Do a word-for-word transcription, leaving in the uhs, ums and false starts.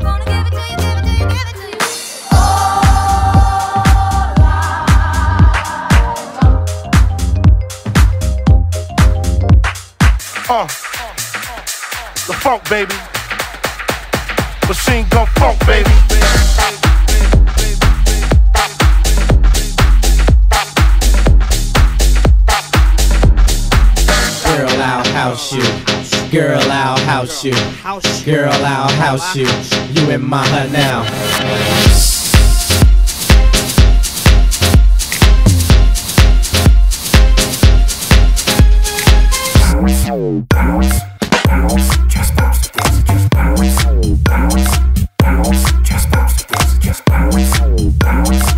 gonna give it to you, give it to you, give it to you. Uh, the funk, baby. Machine gun funk, baby. Girl, I'll house you. Girl, I'll house you. Girl, I'll house you. You in my hut now. Bounce, bounce, just bounce the dance, just bounce, bounce, bounce, just bounce the dance, just bounce, bounce.